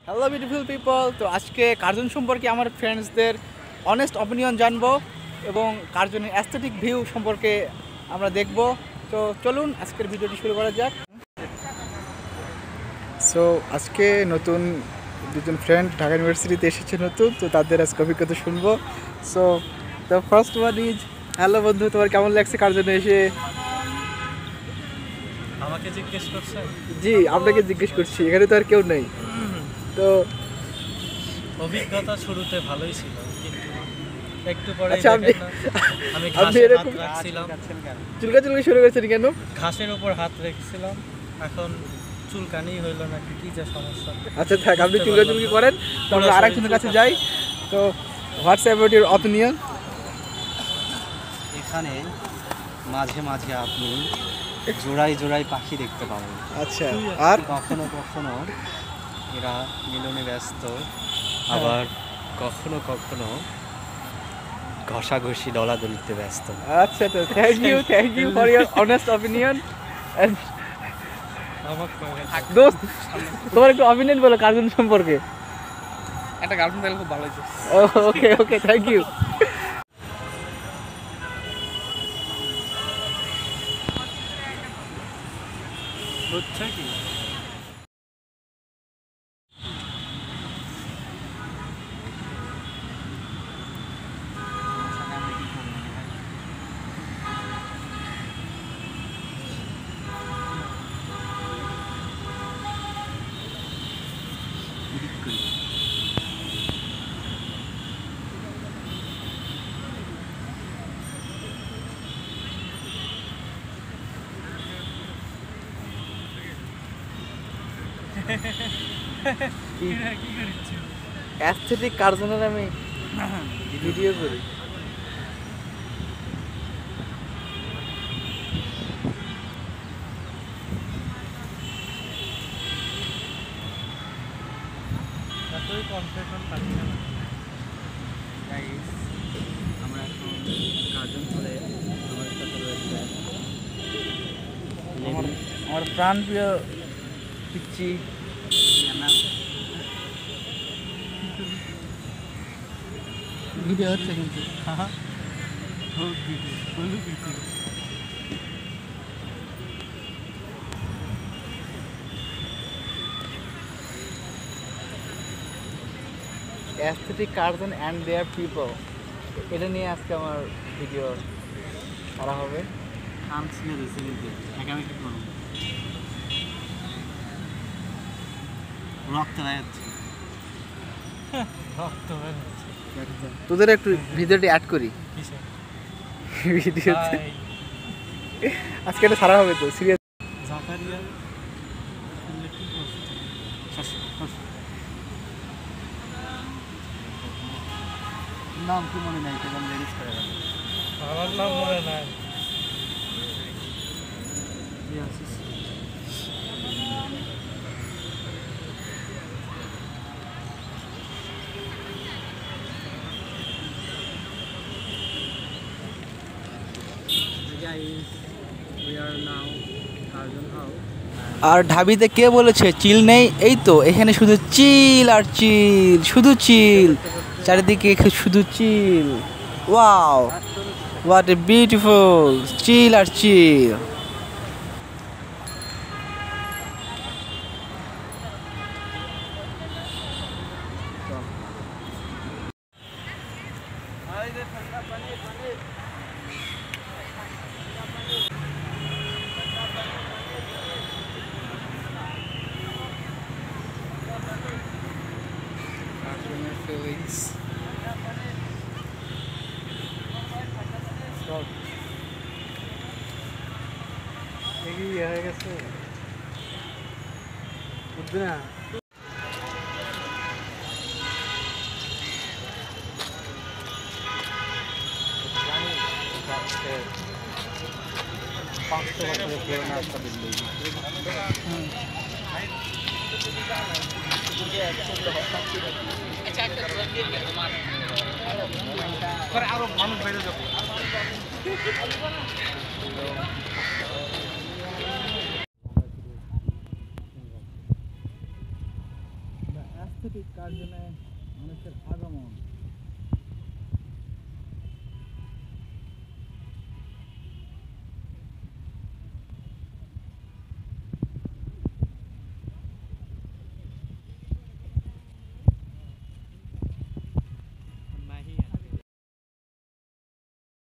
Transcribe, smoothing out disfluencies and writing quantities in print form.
Hello beautiful people. তো আজকে Curzon সম্পর্কে আমার ফ্রেন্ডসদের অনেস্ট অপিনিয়ন জানবো এবং কার্জনের অ্যাস্থেটিক ভিউ সম্পর্কে আমরা দেখব। তো চলুন আজকের ভিডিওটি শুরু করা যাক। সো আজকে নতুন দুজন ফ্রেন্ড ঢাকা ইউনিভার্সিটিতে এসেছে নতুন, তো তাদের আজকে অভিজ্ঞতা শুনবো। So the first one is, hello বন্ধু, তোমার কেমন লাগছে কার্জনে এসে? আমাকে জিজ্ঞেস করছেন? জি, আপনাকে জিজ্ঞেস করছি, এখানে তো আর কেউ নেই। তো অভিজ্ঞতা শুরুতে ভালোই ছিল, কিন্তু একটু পরে আচ্ছা, আমি ঘাসে হাত রাখছিলাম। চুলকাচুলকি শুরু করেছেন কেন? ঘাসের উপর হাত রেখেছিলাম, এখন চুলকানি হইলো নাকি কি যে সমস্যা। আচ্ছা থাক, আপনি চুলকাচুলকি করেন, তো আমরা আরেকজনের কাছে যাই। তো হোয়াটস অ্যাবাউট ইউর অপিনিয়ন? এখানে মাঝে মাঝে আপনি জোড়ায় জোড়ায় পাখি দেখতে পাবেন। আচ্ছা, আর কখনো কখনো এরা মিলনে ব্যস্ত, আবার কখনো কখনো ঘষাঘষি দলাদলিতে ব্যস্ত। আচ্ছা, তো thank you for your honest opinion. দোস্ত, তোমার একটু অপিনিয়ন বলো কার্জন সম্পর্কে। একটা গার্লফ্রেন্ড পেলে খুব ভালো হয়েছে। Okay, thank you. হচ্ছে কি অ্যাস্থেটিক কার্জনের আমি ভিডিও করি। এতই কনফিউশন থাকি না। আমরা এখন কার্জন হলে আমার সাথে রয়েছে আমার প্রাণ প্রিয় পিচ্ছি। ভিডিও হচ্ছে কিন্তু aesthetic Curzon and their people, এটা নিয়ে আজকে আমার ভিডিও করা হবে। কাম ছিঁড়ে দিয়েছে, কিন্তু একে আমি কি করবো? রক্ত বের হচ্ছে। রক্ত বের হচ্ছে। তোদের একটু ভিডিওটি অ্যাড করি কিসে? ভিডিওতে। ভাই, আজকে এটা সারা হবে তো, সিরিয়াস। জাকারিয়া কি করছে? নাম কি মনে নাই, কেমন লেডিস করে গেল। আমার নাম মনে নাই। আর ঢাবিতে কে বলেছে চিল নেই? এই তো, এখানে শুধু চিল আর চিল, শুধু চিল, চারিদিকে শুধু chill. Wow, what a beautiful chill আর চিল। ফিলিংস এগিয়ে হয়ে গেছে, বুঝলি না? জানি 500 বছরের পুরোনো একটা বিল্ডিং। আরো মানুষ বাইরে যাবো। অস্থিতিক কার জন্য মানুষের আগমন।